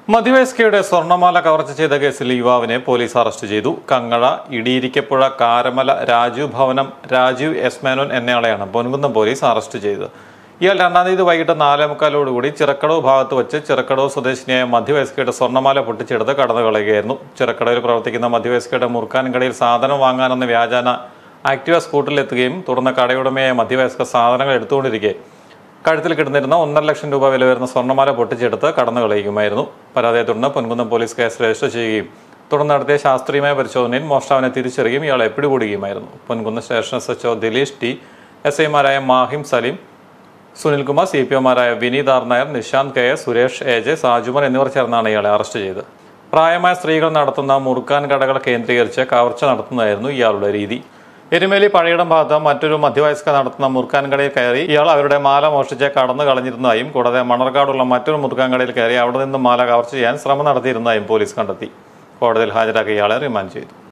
മധ്യവയസ്കയുടെ സ്വർണ്ണമാല കവർച്ച ചെയ്ത കേസിൽ യുവാവിനെ പോലീസ് അറസ്റ്റ് ചെയ്തു. കങ്ങഴ ഇടിയിരിക്കപ്പുഴ കാരമല രാജീവ് എസ് മേനോൻ എന്നയാളെയാണ് പൊൻകുന്നം പോലീസ് അറസ്റ്റ് ചെയ്തത്. ഇയാൾ 2-ാം തീയതി വൈകിട്ട് 4:45 ചിറക്കടവ് ഭാഗത്ത് വെച്ച് ചിറക്കടവ് സ്വദേശിനിയായ മധ്യവയസ്കയുടെ സ്വർണ്ണമാല പൊട്ടിച്ചെടുത്ത് കടന്നു കളയുകയായിരുന്നു. ചിറക്കടവിൽ പ്രവർത്തിക്കുന്ന മധ്യവയസ്കയുടെ മുറുക്കാൻകടയിൽ സാധനം വാങ്ങാനെന്ന വ്യാജാന ആക്ടിവ സ്കൂട്ടറിലെത്തുകയും തുടർന്ന് കടയുടമയായ മധ്യവയസ്ക സാധനങ്ങൾ എടുത്തുകൊണ്ടിരിക്കെ കഴുത്തിൽ കിടന്നിരുന്ന 1.5 ലക്ഷം രൂപ വില വരുന്ന സ്വർണ്ണമാല പൊട്ടിച്ചെടുത്ത് കടന്നു കളയുകയായിരുന്നു. പരാതിയെ തുടർന്ന് പൊൻകുന്നം പോലീസ് കേസ് രജിസ്റ്റർ ചെയ്യുകയും തുടർന്ന് നടത്തിയ ശാസ്ത്രീയമായ പരിശോധനയിൽ മോഷ്ടാവിനെ തിരിച്ചറിയുകയും ഇയാളെ പിടികൂടുകയുമായിരുന്നു. Ponkunnam station SHO Dileesh T, SI-മാരായ മാഹിം സലീം, സുനിൽകുമാർ, CPO-മാരായ Vineeth R Nair, Nishanth KS, Suresh AJ, Sajuman എന്നിവർ ചേർന്നാണ് ഇയാളെ അറസ്റ്റ് ചെയ്തത്. പ്രായമായ സ്ത്രീകൾ നടത്തുന്ന മുറുക്കാൻ കടകൾ കേന്ദ്രീകരിച്ച് കവർച്ച നടത്തുന്നതായിരുന്നു ഇയാളുടെ രീതി. എരുമേലി പഴയിടം ഭാഗത്ത് മറ്റൊരു മധ്യവയസ്ക നടത്തുന്ന മുറുക്കാൻ കടയിൽ കയറി ഇയാൾ അവരുടെ മാല മോഷ്ടിച്ച് കടന്നു കളഞ്ഞിരുന്നതായും കൂടാതെ മണർക്കാടുള്ള മറ്റൊരു മുറുക്കാൻ കടയിൽ കയറി അവിടെ നിന്ന് മാല കവർച്ച ചെയ്യാൻ ശ്രമം നടത്തിയിരുന്നതായും പോലീസ് കണ്ടെത്തി. കോടതിയിൽ ഹാജരാക്കിയ ഇയാളെ റിമാൻഡ് ചെയ്തു.